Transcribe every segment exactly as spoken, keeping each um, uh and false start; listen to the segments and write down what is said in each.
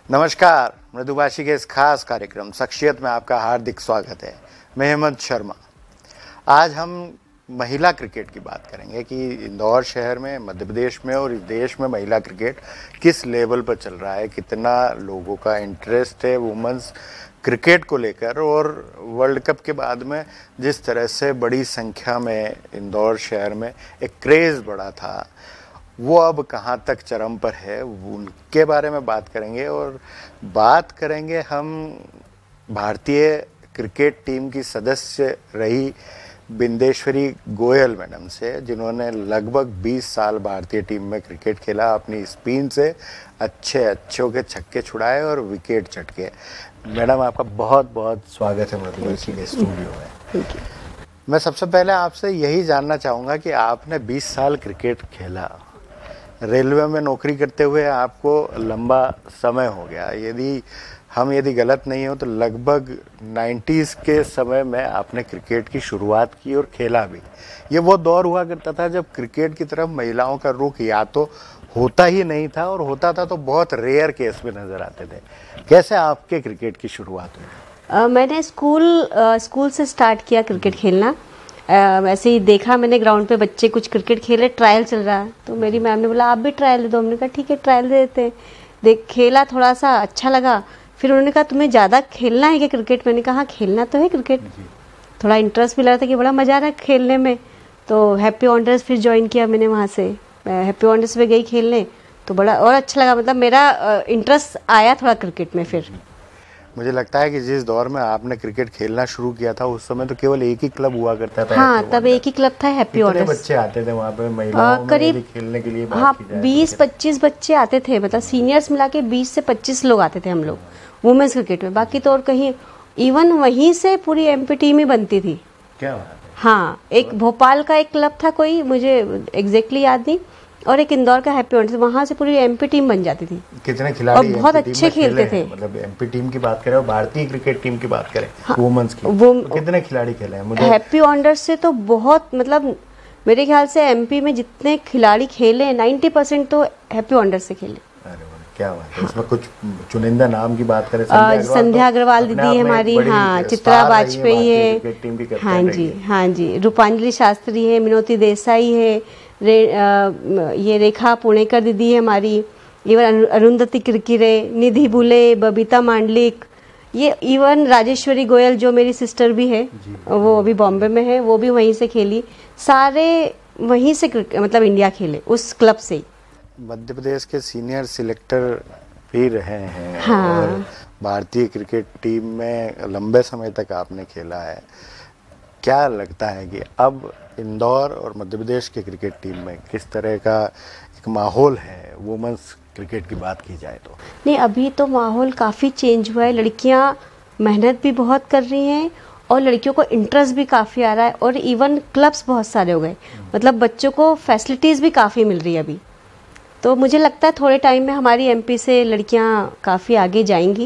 नमस्कार, मृदुभाषी के इस खास कार्यक्रम शख्सियत में आपका हार्दिक स्वागत है। मैं हेमंत शर्मा। आज हम महिला क्रिकेट की बात करेंगे कि इंदौर शहर में, मध्य प्रदेश में और इस देश में महिला क्रिकेट किस लेवल पर चल रहा है, कितना लोगों का इंटरेस्ट है वुमेन्स क्रिकेट को लेकर, और वर्ल्ड कप के बाद में जिस तरह से बड़ी संख्या में इंदौर शहर में एक क्रेज़ बढ़ा था, वो अब कहाँ तक चरम पर है, उनके बारे में बात करेंगे। और बात करेंगे हम भारतीय क्रिकेट टीम की सदस्य रही बिंदेश्वरी गोयल मैडम से, जिन्होंने लगभग बीस साल भारतीय टीम में क्रिकेट खेला, अपनी स्पिन से अच्छे अच्छों के छक्के छुड़ाए और विकेट चटके। मैडम, आपका बहुत बहुत स्वागत है मधुबनी के स्टूडियो में। मैं सबसे पहले आपसे यही जानना चाहूँगा कि आपने बीस साल क्रिकेट खेला, रेलवे में नौकरी करते हुए आपको लंबा समय हो गया, यदि हम यदि गलत नहीं हो तो लगभग नाइन्टीज़ के समय में आपने क्रिकेट की शुरुआत की और खेला भी। ये वो दौर हुआ करता था जब क्रिकेट की तरफ महिलाओं का रुख या तो होता ही नहीं था, और होता था तो बहुत रेयर केस में नज़र आते थे। कैसे आपके क्रिकेट की शुरुआत हुई? uh, मैंने स्कूल uh, स्कूल से स्टार्ट किया क्रिकेट खेलना। वैसे ही देखा मैंने ग्राउंड पे बच्चे कुछ क्रिकेट खेले, ट्रायल चल रहा है, तो मेरी मैम ने बोला आप भी ट्रायल दे दो। हमने कहा ठीक है ट्रायल दे देते हैं। देख खेला, थोड़ा सा अच्छा लगा। फिर उन्होंने कहा तुम्हें ज़्यादा खेलना है क्या क्रिकेट? मैंने कहा खेलना तो है क्रिकेट, थोड़ा इंटरेस्ट भी लग रहा था कि बड़ा मज़ा आ रहा है खेलने में। तो हैप्पी वंडर्स फिर ज्वाइन किया मैंने, वहाँ से हैप्पी वंडर्स में गई खेलने, तो बड़ा और अच्छा लगा। मतलब मेरा इंटरेस्ट आया थोड़ा क्रिकेट में। फिर मुझे लगता है कि जिस दौर में आपने क्रिकेट खेलना शुरू किया था उस समय तो केवल एक ही क्लब हुआ करता था। हाँ, तब एक ही क्लब था, हैप्पी वंडर्स। बच्चे आते थे वहाँ पे महिलाओं करीब में खेलने के लिए? हाँ, बीस पच्चीस बच्चे आते थे, मतलब सीनियर्स मिला के बीस से पच्चीस लोग आते थे हम लोग वुमेन्स क्रिकेट में। बाकी तो और कहीं, इवन वहीं से पूरी एमपी टीम ही बनती थी। क्या बात है? हाँ, एक भोपाल का एक क्लब था कोई, मुझे एग्जैक्टली याद नहीं, और एक इंदौर का हैप्पी वंडर्स, वहाँ से पूरी एमपी टीम बन जाती थी। कितने खिलाड़ी और बहुत अच्छे खेलते थे। मतलब एमपी टीम की बात करें और भारतीय क्रिकेट टीम की बात करें, हाँ, वुमेन्स की, वो, तो कितने खिलाड़ी खेले हैं? मुझे हैप्पी वंडर्स से तो बहुत, मतलब मेरे ख्याल से एमपी में जितने खिलाड़ी खेले नाइन्टी परसेंट तो हैप्पी वंडर्स से खेले। अरे क्या बात है। इसमें कुछ चुनिंदा नाम की बात करें, संध्या अग्रवाल दीदी हमारी, हाँ, चित्रा वाजपेयी है, हाँ जी हाँ जी, रूपांजलि शास्त्री है, मिनोती देसाई है, रे, आ, ये रेखा पुणेकर दीदी है हमारी, इवन अरुंधति किरकिरे, निधि बुले, बबीता मांडलिक, ये इवन राजेश्वरी गोयल जो मेरी सिस्टर भी है, वो अभी बॉम्बे में है, वो भी वहीं से खेली। सारे वहीं से मतलब इंडिया खेले उस क्लब से ही। मध्य प्रदेश के सीनियर सिलेक्टर भी रहे हैं। हाँ। और भारतीय क्रिकेट टीम में लंबे समय तक आपने खेला है। क्या लगता है कि अब इंदौर और मध्य प्रदेश के क्रिकेट टीम में किस तरह का एक माहौल है, वुमेन्स क्रिकेट की बात की जाए तो? नहीं, अभी तो माहौल काफ़ी चेंज हुआ है। लड़कियां मेहनत भी बहुत कर रही हैं और लड़कियों को इंटरेस्ट भी काफ़ी आ रहा है, और इवन क्लब्स बहुत सारे हो गए, मतलब बच्चों को फैसिलिटीज़ भी काफ़ी मिल रही है अभी। तो मुझे लगता है थोड़े टाइम में हमारी एमपी से लड़कियां काफ़ी आगे जाएंगी।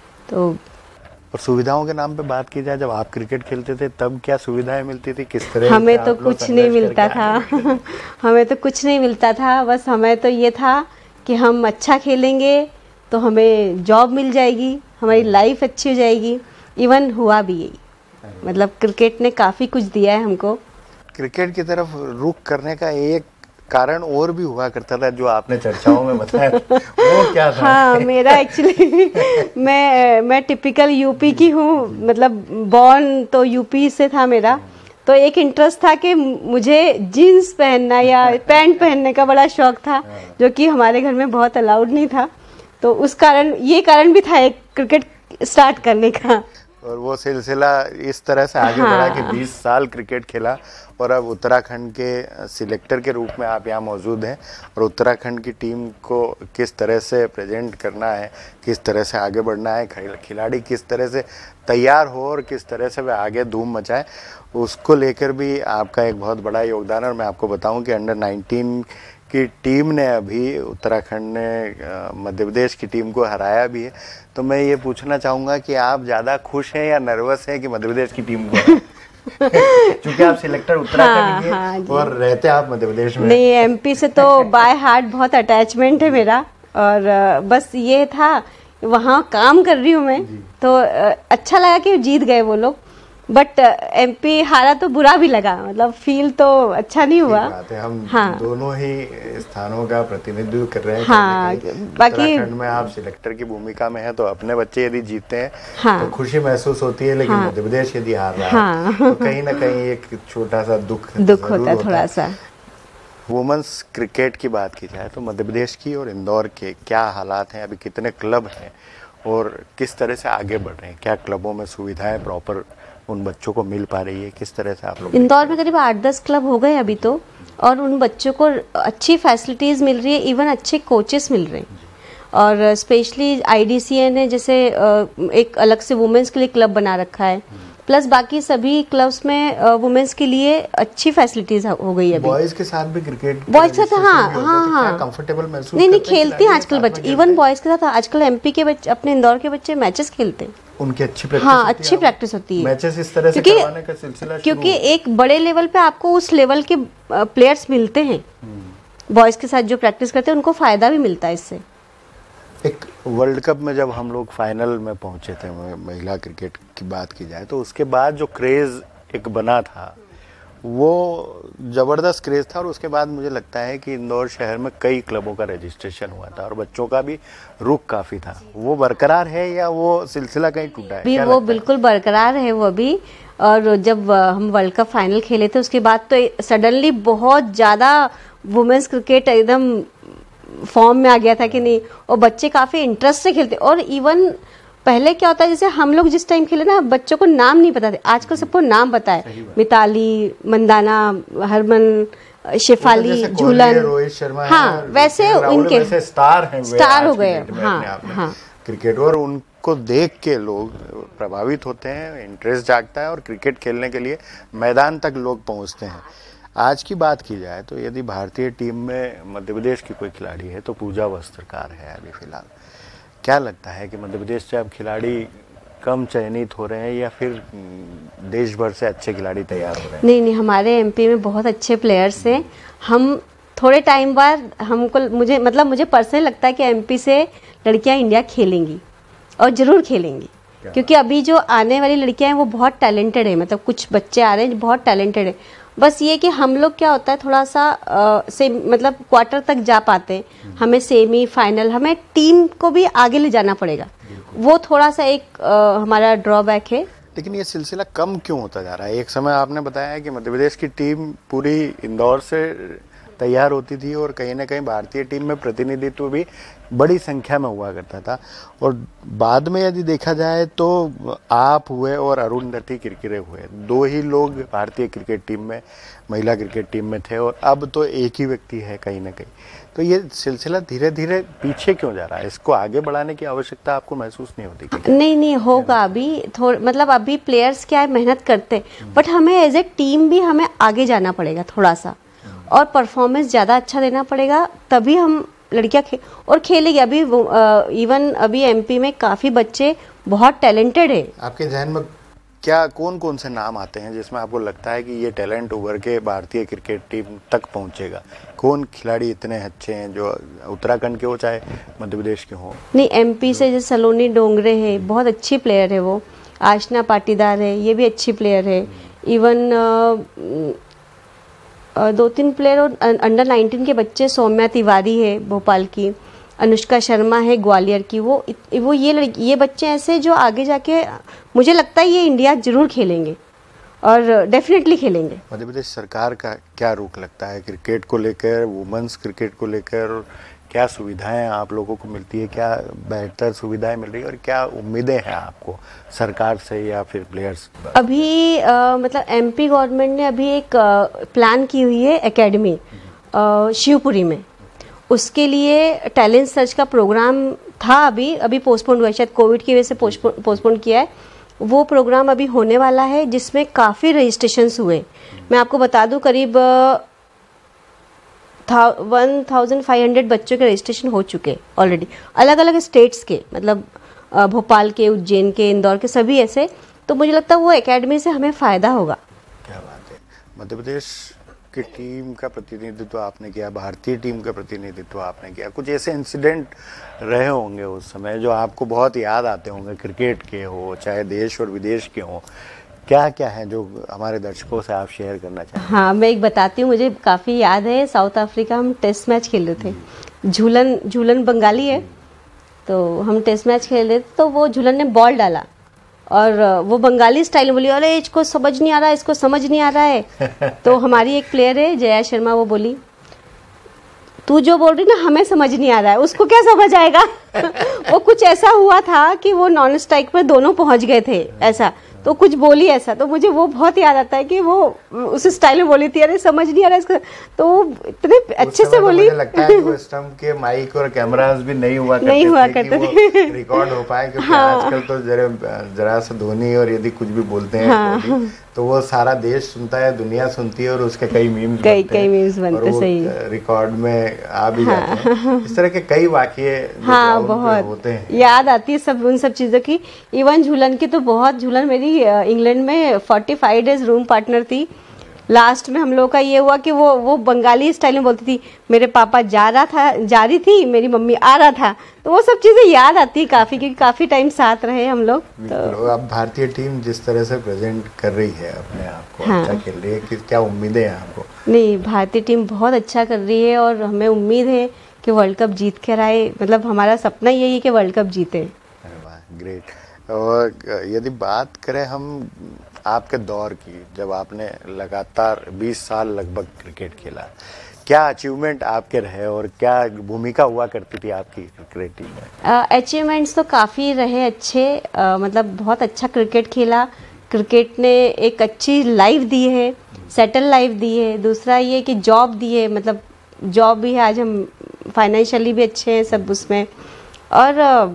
तो और सुविधाओं के नाम पे बात की जाए, जब आप क्रिकेट खेलते थे तब क्या सुविधाएं मिलती थी? किस तरह? हमें तो कुछ नहीं मिलता था हमें तो कुछ नहीं मिलता था। बस हमें तो ये था कि हम अच्छा खेलेंगे तो हमें जॉब मिल जाएगी, हमारी लाइफ अच्छी हो जाएगी। इवन हुआ भी यही, मतलब क्रिकेट ने काफ़ी कुछ दिया है हमको। क्रिकेट की तरफ रुख करने का एक कारण और भी हुआ करता था जो आपने चर्चाओं में बताया, वो क्या था? हाँ, मेरा एक्चुअली मैं मैं टिपिकल यूपी की हूँ, मतलब बॉर्न तो यूपी से था मेरा। तो एक इंटरेस्ट था कि मुझे जीन्स पहनना या पैंट पहनने का बड़ा शौक था, जो कि हमारे घर में बहुत अलाउड नहीं था। तो उस कारण, ये कारण भी था एक क्रिकेट स्टार्ट करने का। और वो सिलसिला इस तरह से आगे हाँ। बढ़ा कि बीस साल क्रिकेट खेला, और अब उत्तराखंड के सिलेक्टर के रूप में आप यहाँ मौजूद हैं, और उत्तराखंड की टीम को किस तरह से प्रेजेंट करना है, किस तरह से आगे बढ़ना है, खिलाड़ी किस तरह से तैयार हो और किस तरह से वे आगे धूम मचाएं, उसको लेकर भी आपका एक बहुत बड़ा योगदान है। और मैं आपको बताऊं कि अंडर नाइनटीन की टीम ने अभी, उत्तराखंड ने मध्य प्रदेश की टीम को हराया भी है। तो मैं ये पूछना चाहूँगा कि आप ज़्यादा खुश हैं या नर्वस हैं कि मध्य प्रदेश की टीम को क्योंकि आप सिलेक्टर उत्तराखंड के हाँ, हाँ और रहते आप मध्य प्रदेश में। नहीं, एमपी से तो बाय हार्ट बहुत अटैचमेंट है मेरा, और बस ये था वहाँ काम कर रही हूँ मैं, तो अ, अच्छा लगा कि जीत गए वो लोग, बट एमपी हारा तो बुरा भी लगा, मतलब फील तो अच्छा नहीं हुआ। बात है, हम हाँ। दोनों ही स्थानों का प्रतिनिधित्व कर रहे हैं। हाँ, कहीं न कहीं बाकी उत्तराखंड में आप सिलेक्टर की भूमिका में हैं, तो अपने बच्चे यदि जीतते हैं हाँ। तो खुशी महसूस होती है, लेकिन हाँ। मध्य प्रदेश यदि हार रहा हाँ। है तो कहीं ना कहीं एक छोटा सा दुख दुख जरूर होता है थोड़ा सा। वुमेन्स क्रिकेट की बात की जाए तो मध्य प्रदेश की और इंदौर के क्या हालात हैं, अभी कितने क्लब हैं और किस तरह से आगे बढ़ रहे हैं, क्या क्लबों में सुविधाएं प्रॉपर उन बच्चों को मिल पा रही है, किस तरह से आप लोग? इंदौर में करीब आठ दस क्लब हो गए अभी तो, और उन बच्चों को अच्छी फैसिलिटीज़ मिल रही है, इवन अच्छे कोचेस मिल रहे हैं। और स्पेशली आईडीसीए ने जैसे एक अलग से वुमेन्स के लिए क्लब बना रखा है, प्लस बाकी सभी क्लब्स में वुमेन्स के लिए अच्छी फैसिलिटीज हो गई है अभी। बॉयज के साथ भी क्रिकेट बॉयज के साथ हाँ हाँ हाँ कंफर्टेबल महसूस नहीं नहीं खेलते हैं आजकल बच्चे, इवन बॉयज के साथ आजकल एमपी के बच्चे, अपने इंदौर के बच्चे मैचेस खेलते हैं, उनकी अच्छी प्रैक्टिस हाँ अच्छी प्रैक्टिस होती है। मैचेस इस तरह से करवाने का सिलसिला क्योंकि एक बड़े लेवल पे आपको उस लेवल के प्लेयर्स मिलते हैं, बॉयज के साथ जो प्रैक्टिस करते हैं उनको फायदा भी मिलता है इससे। एक वर्ल्ड कप में जब हम लोग फाइनल में पहुंचे थे, महिला क्रिकेट की बात की जाए तो उसके बाद जो क्रेज एक बना था वो जबरदस्त क्रेज था, और उसके बाद मुझे लगता है कि इंदौर शहर में कई क्लबों का रजिस्ट्रेशन हुआ था और बच्चों का भी रुख काफी था। वो बरकरार है या वो सिलसिला कहीं टूटा है? भी वो बिल्कुल बरकरार है वो अभी। और जब हम वर्ल्ड कप फाइनल खेले थे उसके बाद तो सडनली बहुत ज्यादा वुमेन्स क्रिकेट एकदम फॉर्म में आ गया था कि नहीं, और बच्चे काफी इंटरेस्ट से खेलते। और इवन पहले क्या होता है, जैसे हम लोग जिस टाइम खेले ना, बच्चों को नाम नहीं पता थे, आजकल सबको नाम पता है, मिताली, मंदाना, हरमन, शेफाली, झूलन, रोहित शर्मा, हाँ वैसे उनके वैसे स्टार हैं, स्टार हो गए। हाँ हाँ क्रिकेट, और उनको देख के लोग प्रभावित होते हैं, इंटरेस्ट जागता है और क्रिकेट खेलने के लिए मैदान तक लोग पहुंचते हैं। आज की बात की जाए तो यदि भारतीय टीम में मध्य प्रदेश की कोई खिलाड़ी है तो पूजा वस्त्रकार है अभी फिलहाल। क्या लगता है कि मध्य प्रदेश से अब खिलाड़ी कम चयनित हो रहे हैं या फिर देश भर से अच्छे खिलाड़ी तैयार हो रहे हैं? नहीं नहीं, हमारे एमपी में बहुत अच्छे प्लेयर्स हैं। हम थोड़े टाइम बाद हमको मुझे मतलब मुझे पर्सनली लगता है कि एमपी से लड़कियां इंडिया खेलेंगी और जरूर खेलेंगी, क्योंकि अभी जो आने वाली लड़कियां हैं वो बहुत टैलेंटेड है, मतलब कुछ बच्चे आ रहे हैं जो बहुत टैलेंटेड है। बस ये कि हम लोग क्या होता है थोड़ा सा आ, से मतलब क्वार्टर तक जा पाते हैं, हमें सेमी फाइनल, हमें टीम को भी आगे ले जाना पड़ेगा, वो थोड़ा सा एक आ, हमारा ड्रॉबैक है। लेकिन ये सिलसिला कम क्यों होता जा रहा है? एक समय आपने बताया कि मध्य प्रदेश की टीम पूरी इंदौर से तैयार होती थी और कहीं ना कहीं भारतीय टीम में प्रतिनिधित्व भी बड़ी संख्या में हुआ करता था, और बाद में यदि देखा जाए तो आप हुए और अरुंधति किरकिरे हुए, दो ही लोग भारतीय क्रिकेट टीम में, महिला क्रिकेट टीम में थे, और अब तो एक ही व्यक्ति है कहीं ना कहीं। तो ये सिलसिला धीरे धीरे पीछे क्यों जा रहा है? इसको आगे बढ़ाने की आवश्यकता आपको महसूस नहीं होती क्या? नहीं नहीं होगा अभी थोड़ा, मतलब अभी प्लेयर्स क्या है मेहनत करते, बट हमें एज ए टीम भी हमें आगे जाना पड़ेगा थोड़ा सा, और परफॉर्मेंस ज़्यादा अच्छा देना पड़ेगा, तभी हम लड़कियां खे और खेलेगी। अभी इवन अभी एमपी में काफ़ी बच्चे बहुत टैलेंटेड है। आपके जहन में क्या कौन कौन से नाम आते हैं जिसमें आपको लगता है कि ये टैलेंट उभर के भारतीय क्रिकेट टीम तक पहुंचेगा? कौन खिलाड़ी इतने अच्छे हैं जो उत्तराखंड के हो चाहे मध्य प्रदेश के हों? नहीं, एमपी से जैसे सलोनी डोंगरे है, बहुत अच्छी प्लेयर है वो, आशना पाटीदार है, ये भी अच्छी प्लेयर है। इवन दो तीन प्लेयर और अंडर नाइनटीन के बच्चे, सौम्या तिवारी है भोपाल की, अनुष्का शर्मा है ग्वालियर की, वो वो ये लड़की ये बच्चे ऐसे जो आगे जाके मुझे लगता है ये इंडिया जरूर खेलेंगे और डेफिनेटली खेलेंगे। मध्य प्रदेश सरकार का क्या रुख लगता है क्रिकेट को लेकर, वुमेन्स क्रिकेट को लेकर? क्या सुविधाएं आप लोगों को मिलती है, क्या बेहतर सुविधाएं मिल रही है और क्या उम्मीदें हैं आपको सरकार से या फिर प्लेयर्स? अभी आ, मतलब एमपी गवर्नमेंट ने अभी एक आ, प्लान की हुई है एकेडमी शिवपुरी में, उसके लिए टैलेंट सर्च का प्रोग्राम था, अभी अभी पोस्टपोन हुआ, शायद कोविड की वजह से पोस्टपोन पोस्टपोन किया है। वो प्रोग्राम अभी होने वाला है जिसमें काफ़ी रजिस्ट्रेशंस हुए। मैं आपको बता दूं करीब वन थाउजेंड फाइव हंड्रेड बच्चों के रजिस्ट्रेशन हो चुके ऑलरेडी, अलग अलग स्टेट्स के, मतलब भोपाल के, उज्जैन के, इंदौर के, सभी ऐसे। तो मुझे लगता है वो एकेडमी से हमें फ़ायदा होगा। क्या बात है। मध्य प्रदेश आपकी टीम का प्रतिनिधित्व आपने किया, भारतीय टीम का प्रतिनिधित्व आपने किया, कुछ ऐसे इंसिडेंट रहे होंगे उस समय जो आपको बहुत याद आते होंगे, क्रिकेट के हो चाहे देश और विदेश के हो, क्या क्या है जो हमारे दर्शकों से आप शेयर करना चाहें? हाँ, मैं एक बताती हूँ, मुझे काफ़ी याद है। साउथ अफ्रीका हम टेस्ट मैच खेल रहे थे। झूलन झूलन बंगाली है, तो हम टेस्ट मैच खेल रहे थे, तो वो झूलन ने बॉल डाला और वो बंगाली स्टाइल में बोली, अरे इसको समझ नहीं आ रहा है, इसको समझ नहीं आ रहा है। तो हमारी एक प्लेयर है जया शर्मा, वो बोली, तू जो बोल रही ना हमें समझ नहीं आ रहा है, उसको क्या समझ आएगा। वो कुछ ऐसा हुआ था कि वो नॉन स्ट्राइक पे दोनों पहुंच गए थे ऐसा, तो कुछ बोली ऐसा, तो मुझे वो बहुत याद आता है कि वो उस स्टाइल में बोली थी, अरे समझ नहीं आ रहा इसका, तो वो इतने अच्छे से बोली। मुझे लगता है कि वो स्टंप के माइक और कैमरास भी नहीं हुआ करते नहीं हुआ थे करते कि थे रिकॉर्ड हो पाए, क्योंकि हाँ। आजकल तो जरा जरा सा धोनी और यदि कुछ भी बोलते हैं हाँ। तो वो सारा देश सुनता है, दुनिया सुनती है और उसके कई मीम्स कई कई मीम्स बनते, सही रिकॉर्ड में आ भी हाँ। जाते हैं। इस तरह के कई वाकये हाँ, बहुत होते हैं, याद आती है सब उन सब चीज़ों की। इवन झूलन की तो बहुत, झूलन मेरी इंग्लैंड में forty five days room partner थी। लास्ट में हम लोग का ये हुआ कि वो वो बंगाली स्टाइल में बोलती थी, मेरे पापा जा रहा था जा रही थी, मेरी मम्मी आ रहा था, तो वो सब चीज़ें याद आती है काफ़ी, क्योंकि काफ़ी टाइम साथ रहे हम लोग। तो अब भारतीय टीम जिस तरह से प्रेजेंट कर रही है अपने आप को, हाँ। अच्छा खेल रही है, कि क्या उम्मीदें हैं आपको? नहीं, भारतीय टीम बहुत अच्छा कर रही है और हमें उम्मीद है कि वर्ल्ड कप जीत कर आए। मतलब हमारा सपना यही है कि वर्ल्ड कप जीते। अरे वाह, ग्रेट। और यदि बात करें हम आपके दौर की, जब आपने लगातार बीस साल लगभग क्रिकेट खेला, क्या अचीवमेंट आपके रहे और क्या भूमिका हुआ करती थी आपकी क्रिकेट टीम में? अचीवमेंट्स तो काफ़ी रहे अच्छे, uh, मतलब बहुत अच्छा क्रिकेट खेला। क्रिकेट ने एक अच्छी लाइफ दी है, सेटल लाइफ दी है। दूसरा ये कि जॉब दी है, मतलब जॉब भी है, आज हम फाइनेंशियली भी अच्छे हैं सब उसमें। और uh,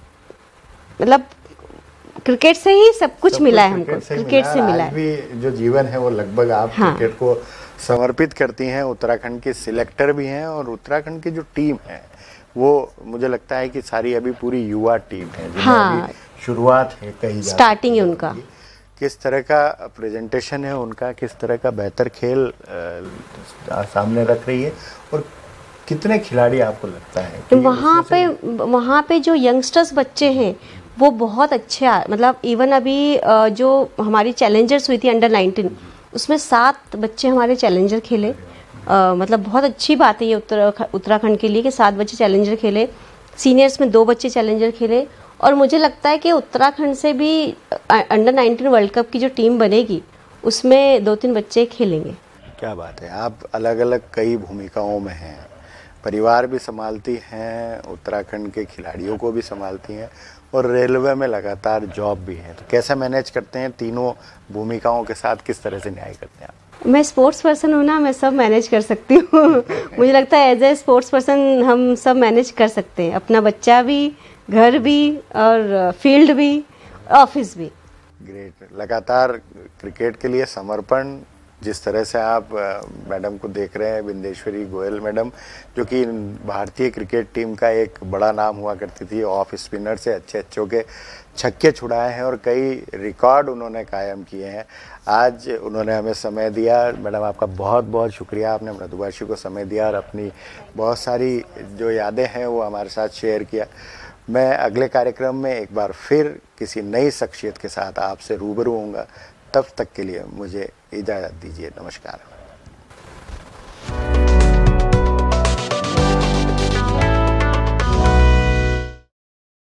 मतलब क्रिकेट से ही सब कुछ मिला है हमको, क्रिकेट से मिला है। आज भी जो जीवन है वो लगभग आप हाँ। क्रिकेट को समर्पित करती हैं। उत्तराखंड के सिलेक्टर भी हैं और उत्तराखंड की जो टीम है वो मुझे लगता है कि सारी अभी पूरी युवा टीम है, हाँ। शुरुआत है, कहीं स्टार्टिंग है उनका। किस तरह का प्रेजेंटेशन है उनका, किस तरह का बेहतर खेल आ, सामने रख रही है, और कितने खिलाड़ी आपको लगता है तो वहाँ पे वहाँ पे जो यंगस्टर्स बच्चे हैं वो बहुत अच्छे, मतलब इवन अभी जो हमारी चैलेंजर्स हुई थी अंडर नाइनटीन, उसमें सात बच्चे हमारे चैलेंजर खेले। आ, मतलब बहुत अच्छी बात है ये उत्तर उत्तराखंड के लिए कि सात बच्चे चैलेंजर खेले। सीनियर्स में दो बच्चे चैलेंजर खेले, और मुझे लगता है कि उत्तराखंड से भी अंडर नाइनटीन वर्ल्ड कप की जो टीम बनेगी उसमें दो तीन बच्चे खेलेंगे। क्या बात है, आप अलग अलग कई भूमिकाओं में हैं, परिवार भी संभालती हैं, उत्तराखंड के खिलाड़ियों को भी संभालती हैं और रेलवे में लगातार जॉब भी है, तो कैसे मैनेज करते हैं तीनों भूमिकाओं के साथ, किस तरह से न्याय करते हैं आप? मैं स्पोर्ट्स पर्सन हूँ ना, मैं सब मैनेज कर सकती हूँ। मुझे लगता है एज ए स्पोर्ट्स पर्सन हम सब मैनेज कर सकते हैं, अपना बच्चा भी, घर भी, और फील्ड भी, ऑफिस भी। ग्रेट। लगातार क्रिकेट के लिए समर्पण, जिस तरह से आप मैडम को देख रहे हैं, बिंदेश्वरी गोयल मैडम, जो कि भारतीय क्रिकेट टीम का एक बड़ा नाम हुआ करती थी, ऑफ स्पिनर से अच्छे अच्छों के छक्के छुड़ाए हैं और कई रिकॉर्ड उन्होंने कायम किए हैं। आज उन्होंने हमें समय दिया। मैडम, आपका बहुत बहुत शुक्रिया, आपने मृदुभाषी को समय दिया और अपनी बहुत सारी जो यादें हैं वो हमारे साथ शेयर किया। मैं अगले कार्यक्रम में एक बार फिर किसी नई शख्सियत के साथ आपसे रूबरू होऊंगा। तब तक के लिए मुझे इजाज़त दीजिए। नमस्कार।